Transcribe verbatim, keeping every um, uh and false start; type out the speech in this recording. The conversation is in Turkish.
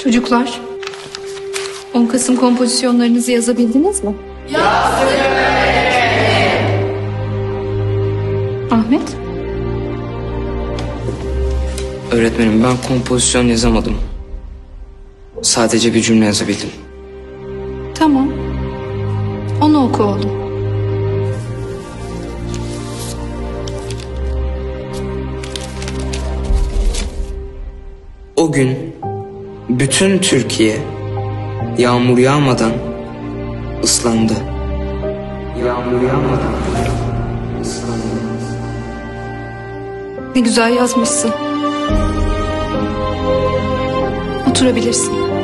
Çocuklar, on Kasım kompozisyonlarınızı yazabildiniz mi? Yazdık. Ahmet? Öğretmenim, ben kompozisyon yazamadım. Sadece bir cümle yazabildim. Tamam. Onu oku oğlum. O gün bütün Türkiye yağmur yağmadan ıslandı. Yağmur yağmadan ıslandı. Ne güzel yazmışsın. Oturabilirsin.